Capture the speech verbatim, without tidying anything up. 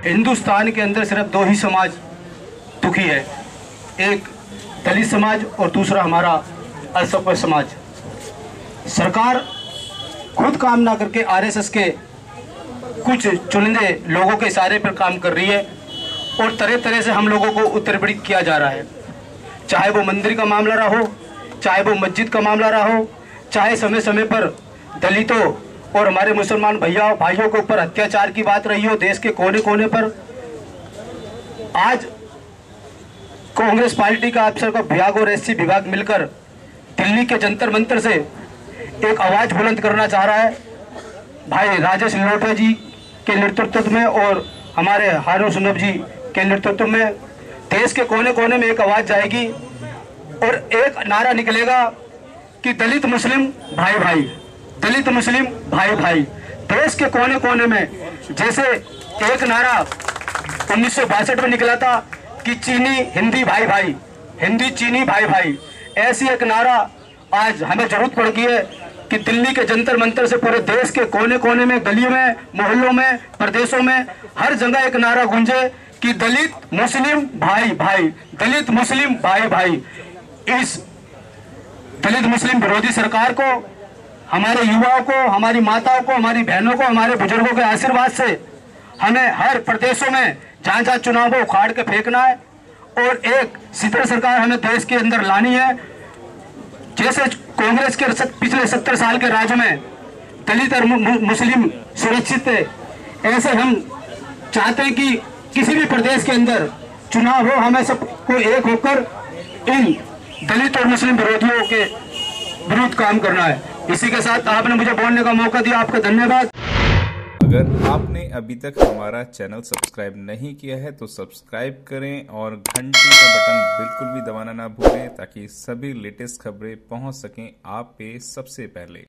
हिंदुस्तान के अंदर सिर्फ दो ही समाज दुखी है, एक दलित समाज और दूसरा हमारा अल्पसंख्यक समाज। सरकार खुद काम ना करके आरएसएस के कुछ चुनिंदे लोगों के इशारे पर काम कर रही है और तरह तरह से हम लोगों को उत्तरपीड़ित किया जा रहा है। चाहे वो मंदिर का मामला रहा हो, चाहे वो मस्जिद का मामला रहा हो, चाहे समय समय पर दलितों और हमारे मुसलमान भैया भाइयों के ऊपर अत्याचार की बात रही हो देश के कोने कोने पर। आज कांग्रेस पार्टी का अफसर का विभाग और एससी विभाग मिलकर दिल्ली के जंतर मंतर से एक आवाज बुलंद करना चाह रहा है। भाई राजेश लोटा जी के नेतृत्व में और हमारे हारून सुनब जी के नेतृत्व में देश के कोने कोने में एक आवाज जाएगी और एक नारा निकलेगा कि दलित मुस्लिम भाई भाई, दलित मुस्लिम भाई भाई। देश के कोने कोने में जैसे एक नारा उन्नीस सौ बासठ में निकला था कि चीनी हिंदी भाई भाई, हिंदी चीनी भाई भाई, ऐसी एक नारा आज हमें जरूरत पड़ गई है कि दिल्ली के जंतर मंतर से पूरे देश के कोने कोने में, गलियों में, मोहल्लों में, प्रदेशों में हर जगह एक नारा गूंजे कि दलित मुस्लिम भाई भाई, दलित मुस्लिम भाई भाई। इस दलित मुस्लिम विरोधी सरकार को, हमारे युवाओं को, हमारी माताओं को, हमारी बहनों को, हमारे बुजुर्गों के आशीर्वाद से हमें हर प्रदेशों में जहां जहां चुनाव को उखाड़ के फेंकना है और एक स्थिर सरकार हमें देश के अंदर लानी है। जैसे कांग्रेस के पिछले सत्तर साल के राज में दलित और मुस्लिम सुरक्षित थे, ऐसे हम चाहते हैं कि किसी भी प्रदेश के अंदर चुनाव हो, हमें सबको एक होकर इन दलित और मुस्लिम विरोधियों के विरुद्ध काम करना है। इसी के साथ आपने मुझे बोलने का मौका दिया, आपका धन्यवाद। अगर आपने अभी तक हमारा चैनल सब्सक्राइब नहीं किया है तो सब्सक्राइब करें और घंटी का बटन बिल्कुल भी दबाना ना भूलें ताकि सभी लेटेस्ट खबरें पहुंच सकें आप पे सबसे पहले।